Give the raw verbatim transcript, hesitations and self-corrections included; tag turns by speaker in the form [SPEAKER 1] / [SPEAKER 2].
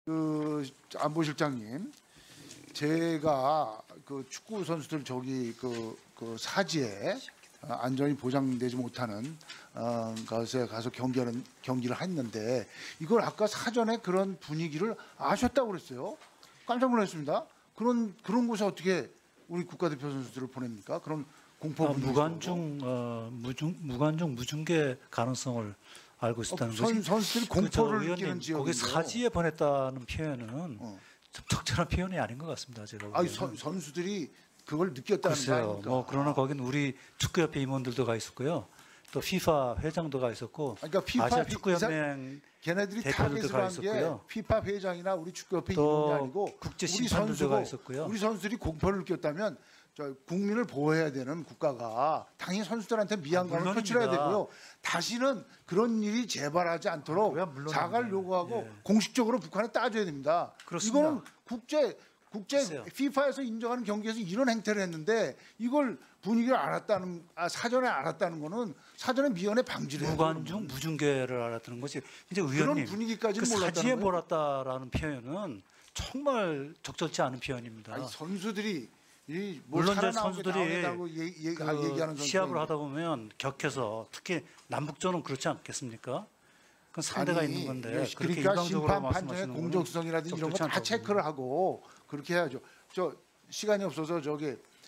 [SPEAKER 1] 그 안보실장님, 제가 그 축구 선수들 저기 그, 그 사지에 안전이 보장되지 못하는 어, 것에 가서 경기하는 경기를 했는데 이걸 아까 사전에 그런 분위기를 아셨다고 그랬어요. 깜짝 놀랐습니다. 그런 그런 곳에 어떻게 우리 국가대표 선수들을 보냅니까? 그런 공포
[SPEAKER 2] 아,
[SPEAKER 1] 분위기
[SPEAKER 2] 무관중 어, 무중 무관중 무중계 가능성을 알고 있었다는
[SPEAKER 1] 어, 선,
[SPEAKER 2] 것이
[SPEAKER 1] 선수들이
[SPEAKER 2] 그 저
[SPEAKER 1] 공포를
[SPEAKER 2] 의원님,
[SPEAKER 1] 느끼는 지역이고
[SPEAKER 2] 거기 사지에 보냈다는 표현은
[SPEAKER 1] 어.
[SPEAKER 2] 좀 적절한 표현이 아닌 것 같습니다. 제가 보기에는.
[SPEAKER 1] 아니 선, 선수들이 그걸 느꼈다는 거
[SPEAKER 2] 글쎄요.
[SPEAKER 1] 아닙니까?
[SPEAKER 2] 뭐 그러나 거기는 우리 축구협회 임원들도 가 있었고요. 또 피파 회장도 가 있었고
[SPEAKER 1] 그러니까 피파
[SPEAKER 2] 아시아 축구연맹
[SPEAKER 1] 걔네들이
[SPEAKER 2] 대표들도
[SPEAKER 1] 타겟을
[SPEAKER 2] 가
[SPEAKER 1] 한 게
[SPEAKER 2] 있었고요.
[SPEAKER 1] 피파 회장이나 우리 축구협회
[SPEAKER 2] 또
[SPEAKER 1] 임원이 아니고
[SPEAKER 2] 국제
[SPEAKER 1] 우리
[SPEAKER 2] 심판들도
[SPEAKER 1] 선수고
[SPEAKER 2] 가 있었고요.
[SPEAKER 1] 우리 선수들이 공포를 느꼈다면 저 국민을 보호해야 되는 국가가 당연히 선수들한테 미안감을
[SPEAKER 2] 아,
[SPEAKER 1] 표출해야
[SPEAKER 2] 물론입니다.
[SPEAKER 1] 되고요. 다시는 그런 일이 재발하지 않도록
[SPEAKER 2] 그거야 물론입니다.
[SPEAKER 1] 사과를 요구하고
[SPEAKER 2] 예.
[SPEAKER 1] 공식적으로 북한에 따져야 됩니다.
[SPEAKER 2] 그렇습니다.
[SPEAKER 1] 이거는 국제 국제
[SPEAKER 2] 글쎄요.
[SPEAKER 1] 피파에서 인정하는 경기에서 이런 행태를 했는데 이걸 분위기를 알았다는 아, 사전에 알았다는 거는 사전에 미연에 방지를 해야 돼요.
[SPEAKER 2] 무관중 무중계를 알았다는 것이 이제
[SPEAKER 1] 그런
[SPEAKER 2] 의원님
[SPEAKER 1] 분위기까지는
[SPEAKER 2] 그
[SPEAKER 1] 몰랐다는
[SPEAKER 2] 사지에
[SPEAKER 1] 거예요?
[SPEAKER 2] 몰았다라는 표현은 정말 적절치 않은 표현입니다.
[SPEAKER 1] 아니, 선수들이 이 뭐
[SPEAKER 2] 물론 이제
[SPEAKER 1] 살아나오게
[SPEAKER 2] 선수들이
[SPEAKER 1] 나오겠다고 얘- 얘-
[SPEAKER 2] 그
[SPEAKER 1] 아, 얘기하는 선수가
[SPEAKER 2] 시합을
[SPEAKER 1] 있는데.
[SPEAKER 2] 하다 보면 격해서 특히 남북전은 그렇지 않겠습니까? 그건 상대가
[SPEAKER 1] 아니,
[SPEAKER 2] 있는 건데
[SPEAKER 1] 예,
[SPEAKER 2] 그렇게
[SPEAKER 1] 그러니까
[SPEAKER 2] 일방적으로
[SPEAKER 1] 심판 판정의
[SPEAKER 2] 말씀하시는 거는
[SPEAKER 1] 공정성이라든지 이런 거
[SPEAKER 2] 적절치
[SPEAKER 1] 다
[SPEAKER 2] 않다고
[SPEAKER 1] 체크를 하고 그렇게 해야죠. 저 시간이 없어서 저기